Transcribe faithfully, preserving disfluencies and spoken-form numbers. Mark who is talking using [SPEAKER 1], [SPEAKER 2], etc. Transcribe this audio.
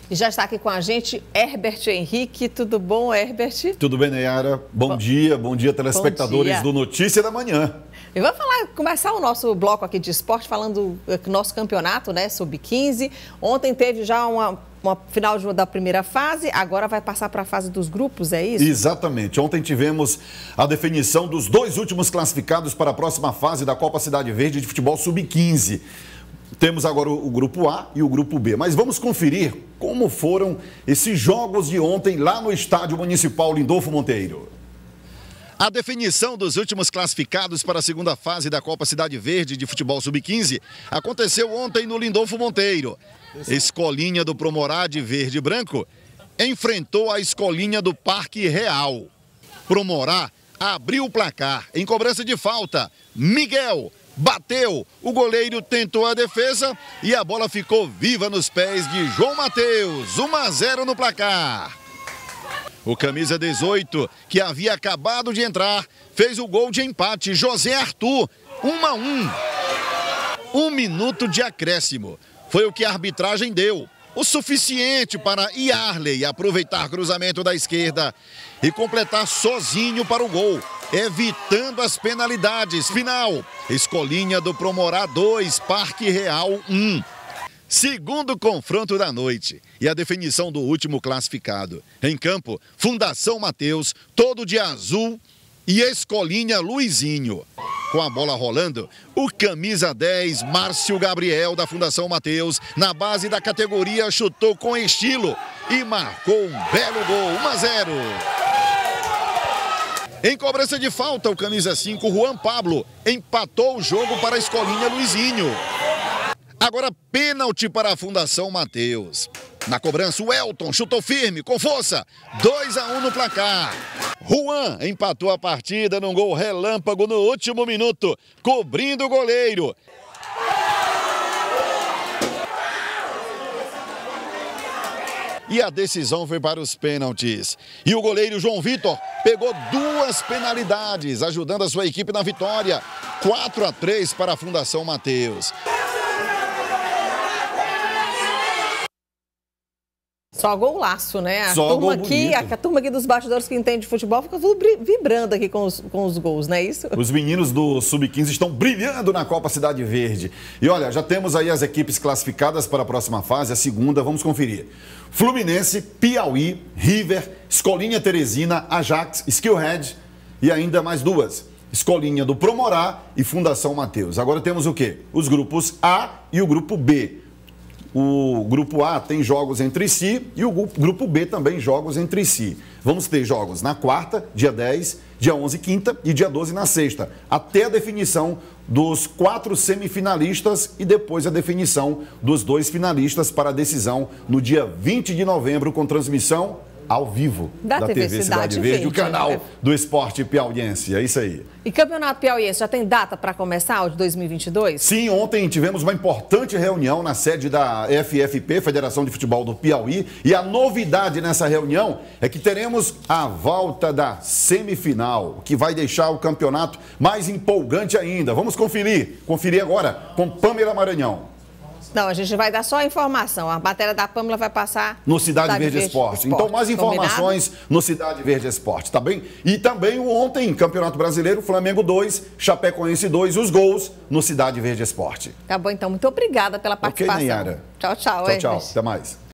[SPEAKER 1] E já está aqui com a gente Herbert Henrique. Tudo bom, Herbert?
[SPEAKER 2] Tudo bem, Nayara? Bom, bom dia, bom dia, telespectadores
[SPEAKER 1] bom dia.
[SPEAKER 2] do Notícia da Manhã.
[SPEAKER 1] E vamos falar, começar o nosso bloco aqui de esporte falando do nosso campeonato, né, sub quinze. Ontem teve já uma, uma final da primeira fase, agora vai passar para a fase dos grupos, é isso?
[SPEAKER 2] Exatamente. Ontem tivemos a definição dos dois últimos classificados para a próxima fase da Copa Cidade Verde de futebol sub quinze. Temos agora o grupo A e o grupo B, mas vamos conferir como foram esses jogos de ontem lá no Estádio Municipal Lindolfo Monteiro. A definição dos últimos classificados para a segunda fase da Copa Cidade Verde de futebol sub quinze aconteceu ontem no Lindolfo Monteiro. Escolinha do Promorá de verde e branco enfrentou a Escolinha do Parque Real. Promorá abriu o placar em cobrança de falta. Miguel bateu, o goleiro tentou a defesa e a bola ficou viva nos pés de João Mateus. um a zero no placar. O camisa dezoito, que havia acabado de entrar, fez o gol de empate. José Arthur, um a um. Um minuto de acréscimo. Foi o que a arbitragem deu. O suficiente para Yarley aproveitar cruzamento da esquerda e completar sozinho para o gol, evitando as penalidades. Final, Escolinha do Promorá dois, Parque Real um. Segundo confronto da noite e a definição do último classificado. Em campo, Fundação Mateus, todo de azul, e Escolinha Luizinho. Com a bola rolando, o camisa dez, Márcio Gabriel, da Fundação Mateus, na base da categoria, chutou com estilo e marcou um belo gol, um a zero. Em cobrança de falta, o camisa cinco, Juan Pablo, empatou o jogo para a Escolinha Luizinho. Agora, pênalti para a Fundação Mateus. Na cobrança, o Elton chutou firme, com força, dois a um no placar. Juan empatou a partida num gol relâmpago no último minuto, cobrindo o goleiro. E a decisão foi para os pênaltis. E o goleiro João Vitor pegou duas penalidades, ajudando a sua equipe na vitória. quatro a três para a Fundação Mateus.
[SPEAKER 1] Só golaço, né? A
[SPEAKER 2] Só
[SPEAKER 1] turma
[SPEAKER 2] gol
[SPEAKER 1] aqui, a,
[SPEAKER 2] bonito.
[SPEAKER 1] a turma aqui dos bastidores que entende de futebol fica tudo vibrando aqui com os, com os gols, não é isso?
[SPEAKER 2] Os meninos do sub quinze estão brilhando na Copa Cidade Verde. E olha, já temos aí as equipes classificadas para a próxima fase, a segunda, vamos conferir. Fluminense, Piauí, River, Escolinha Teresina, Ajax, Skillhead e ainda mais duas. Escolinha do Promorá e Fundação Mateus. Agora temos o quê? Os grupos A e o grupo B. O grupo A tem jogos entre si e o grupo B também jogos entre si. Vamos ter jogos na quarta, dia dez, dia onze, quinta e dia doze na sexta, até a definição dos quatro semifinalistas e depois a definição dos dois finalistas para a decisão no dia vinte de novembro com transmissão ao vivo
[SPEAKER 1] da,
[SPEAKER 2] da
[SPEAKER 1] T V,
[SPEAKER 2] T V Cidade, Cidade Verde, Verde, o canal é. do esporte piauiense. É isso aí.
[SPEAKER 1] E Campeonato Piauiense já tem data para começar, o de dois mil e vinte e dois?
[SPEAKER 2] Sim, ontem tivemos uma importante reunião na sede da F F P, Federação de Futebol do Piauí, e a novidade nessa reunião é que teremos a volta da semifinal, que vai deixar o campeonato mais empolgante ainda. Vamos conferir, conferir agora com Pamela Maranhão.
[SPEAKER 1] Não, a gente vai dar só a informação. A matéria da Pâmela vai passar
[SPEAKER 2] no Cidade, Cidade Verde, Verde Esporte. Esporte. Então, mais informações combinado? No Cidade Verde Esporte, tá bem? E também o ontem, Campeonato Brasileiro, Flamengo dois, Chapecoense dois, os gols no Cidade Verde Esporte.
[SPEAKER 1] Tá bom, então. Muito obrigada pela participação.
[SPEAKER 2] Ok, Nayara.
[SPEAKER 1] Tchau, tchau.
[SPEAKER 2] Tchau, tchau. Até mais.